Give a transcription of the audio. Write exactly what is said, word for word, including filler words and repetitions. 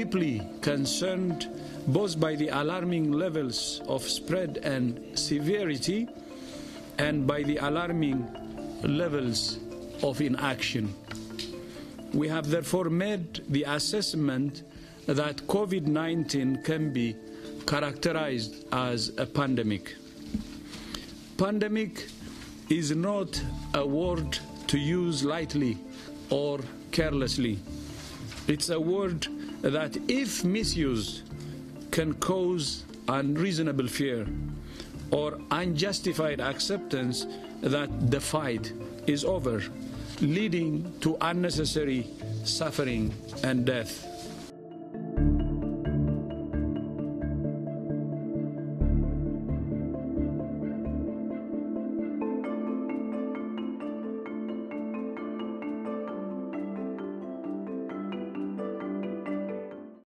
deeply concerned both by the alarming levels of spread and severity and by the alarming levels of inaction. We have therefore made the assessment that COVID nineteen can be characterized as a pandemic. Pandemic is not a word to use lightly or carelessly. It's a word that, if misused, can cause unreasonable fear or unjustified acceptance that the fight is over, leading to unnecessary suffering and death.